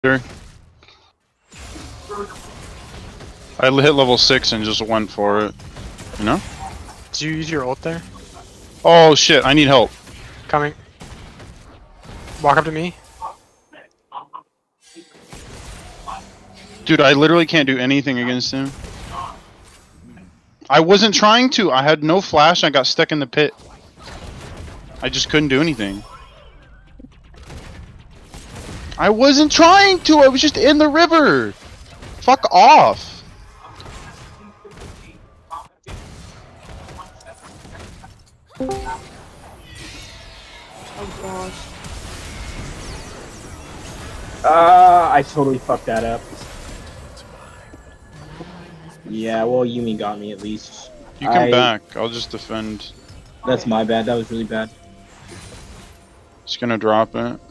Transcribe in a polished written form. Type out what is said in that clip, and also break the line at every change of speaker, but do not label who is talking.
I hit level 6 and just went for it. You know?
Did you use your ult there?
Oh shit, I need help.
Coming. Walk up to me.
Dude, I literally can't do anything against him. I wasn't trying to. I had no flash. I got stuck in the pit. I just couldn't do anything. I wasn't trying to. I was just in the river. Fuck off.
Oh gosh. I totally fucked that up. Yeah, well, Yuumi got me at least.
You come back. I'll just defend.
That's my bad. That was really bad.
Just gonna drop it.